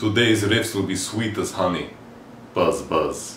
Today's riffs will be sweet as honey. Buzz buzz.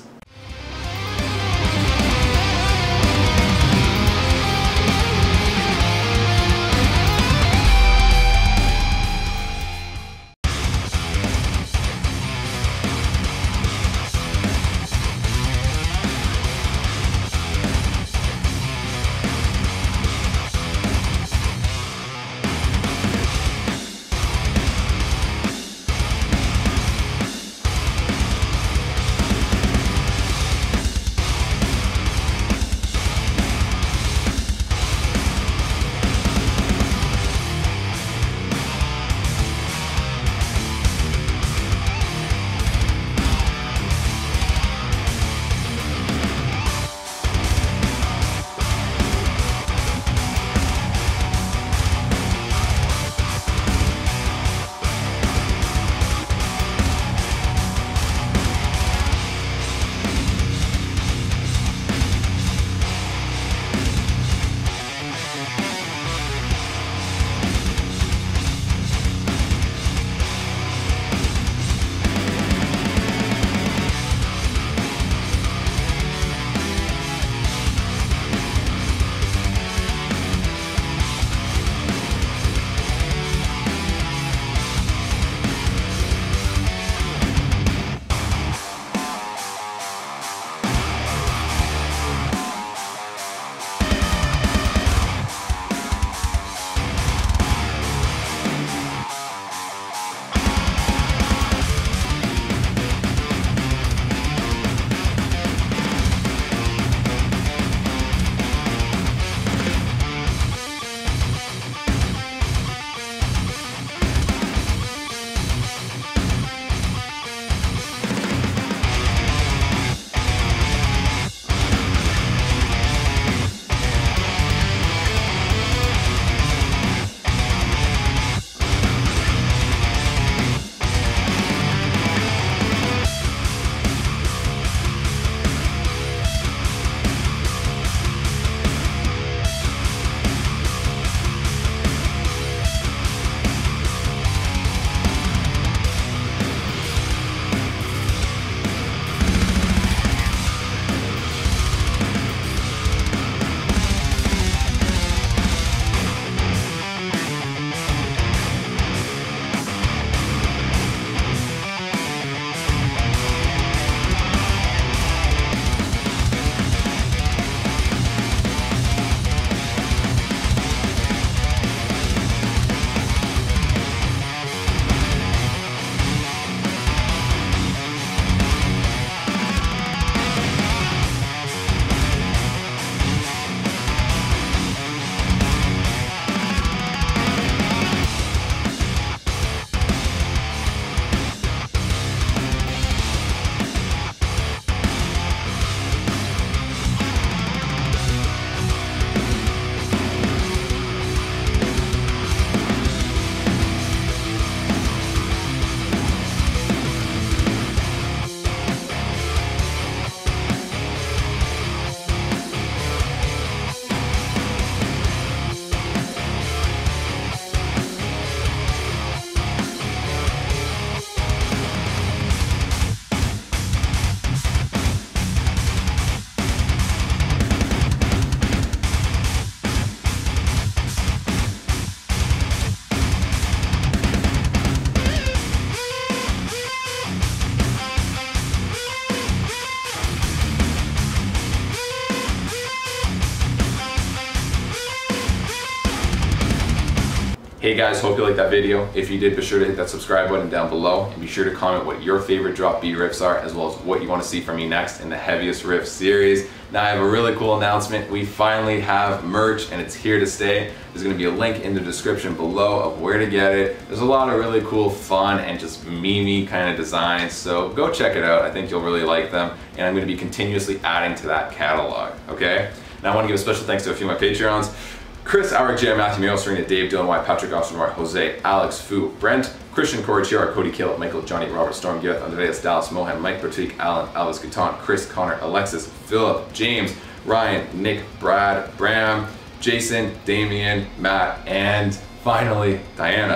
Hey guys, hope you liked that video. If you did, be sure to hit that subscribe button down below and be sure to comment what your favorite drop B riffs are, as well as what you want to see from me next in the Heaviest Riff series. Now I have a really cool announcement. We finally have merch and it's here to stay. There's going to be a link in the description below of where to get it. There's a lot of really cool, fun, and just memey kind of designs, so go check it out. I think you'll really like them, and I'm going to be continuously adding to that catalog, okay? Now I want to give a special thanks to a few of my Patreons. Chris, Eric J, Matthew Mayo, Serena, Dave, Dylan White, Patrick Austin Roy, Jose, Alex Fu, Brent, Christian Corrichiar, Cody Kill, Michael, Johnny, Robert, Storm, Gareth, Andreas, Dallas, Mohan, Mike, Pratik, Alan, Alvis, Guiton, Chris, Connor, Alexis, Philip, James, Ryan, Nick, Brad, Bram, Jason, Damian, Matt, and finally, Diana.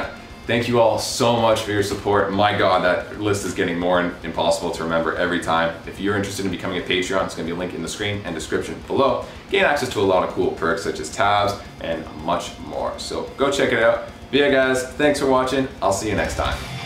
Thank you all so much for your support. My God, that list is getting more impossible to remember every time. If you're interested in becoming a Patreon, it's gonna be a link in the screen and description below. Gain access to a lot of cool perks such as tabs and much more. So go check it out. But yeah guys, thanks for watching. I'll see you next time.